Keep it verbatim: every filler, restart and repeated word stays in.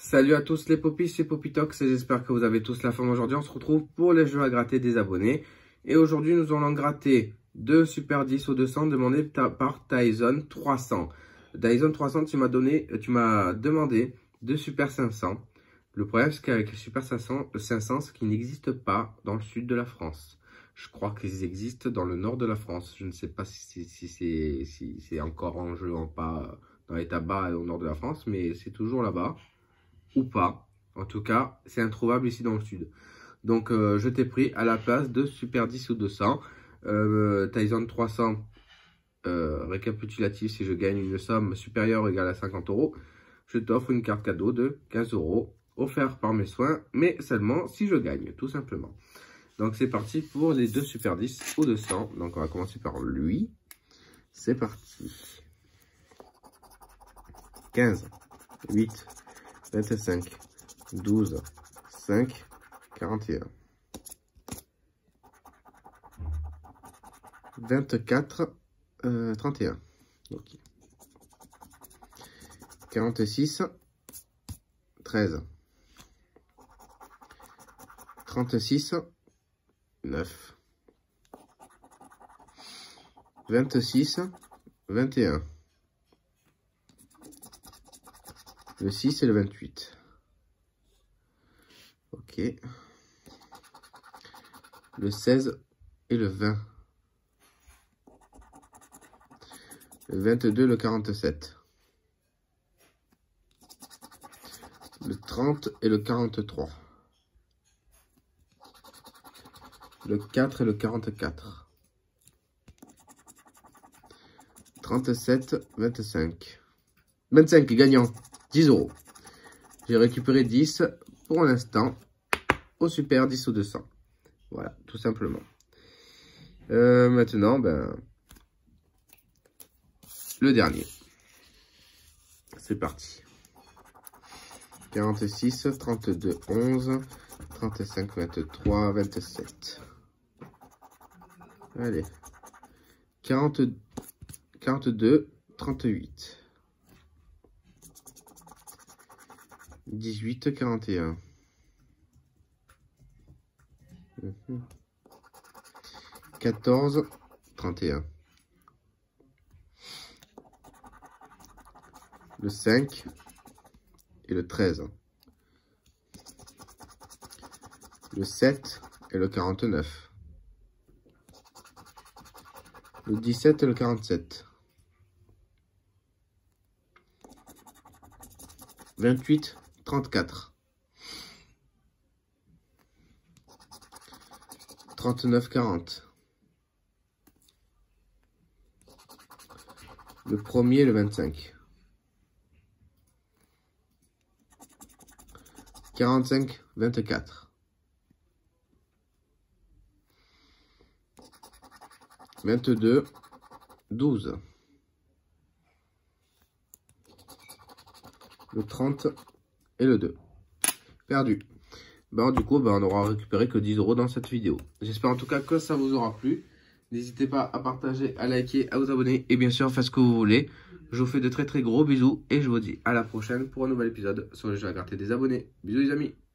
Salut à tous les popis, c'est Popitox et j'espère que vous avez tous la forme. Aujourd'hui, on se retrouve pour les jeux à gratter des abonnés. Et aujourd'hui, nous allons gratter deux Super dix au deux cents demandés par Tyson trois cents. Tyson trois cents, tu m'as donné, tu m'as demandé deux Super cinq cents. Le problème, c'est qu'avec les Super cinq cents, cinq cents, c'est qu'ils n'existent pas dans le sud de la France. Je crois qu'ils existent dans le nord de la France. Je ne sais pas si, si, si c'est si encore en jeu ou pas dans les tabacs au nord de la France, mais c'est toujours là-bas. Ou pas. En tout cas, c'est introuvable ici dans le sud. Donc, euh, je t'ai pris à la place de Super dix ou deux cents. Euh, Tyson trois cents, euh, récapitulatif, si je gagne une somme supérieure ou égale à cinquante euros, je t'offre une carte cadeau de quinze euros, offert par mes soins, mais seulement si je gagne, tout simplement. Donc, c'est parti pour les deux Super dix ou deux cents. Donc, on va commencer par lui. C'est parti. quinze, huit, vingt-cinq, douze, cinq, quarante et un. vingt-quatre, euh, trente et un. Okay. quarante-six, treize. trente-six, neuf. vingt-six, vingt et un. Le six et le vingt-huit. Ok. Le seize et le vingt. Le vingt-deux, le quarante-sept. Le trente et le quarante-trois. Le quatre et le quarante-quatre. trente-sept, vingt-cinq. vingt-cinq gagnant. dix euros. J'ai récupéré dix pour l'instant au Super dix ou deux cents. Voilà, tout simplement. Euh, maintenant, ben, le dernier. C'est parti. quarante-six, trente-deux, onze, trente-cinq, vingt-trois, vingt-sept. Allez. quarante, quarante-deux, trente-huit. dix-huit, quarante et un. quatorze, trente et un. Le cinq et le treize. Le sept et le quarante-neuf. Le dix-sept et le quarante-sept. vingt-huit, trente-quatre. trente-neuf, quarante. Le premier, le vingt-cinq. quarante-cinq, vingt-quatre. vingt-deux, douze. Le trente et le deux. Perdu. Bon, du coup, ben, on n'aura récupéré que dix euros dans cette vidéo. J'espère en tout cas que ça vous aura plu. N'hésitez pas à partager, à liker, à vous abonner et bien sûr, faites ce que vous voulez. Je vous fais de très très gros bisous et je vous dis à la prochaine pour un nouvel épisode sur les jeux à gratter des abonnés. Bisous les amis.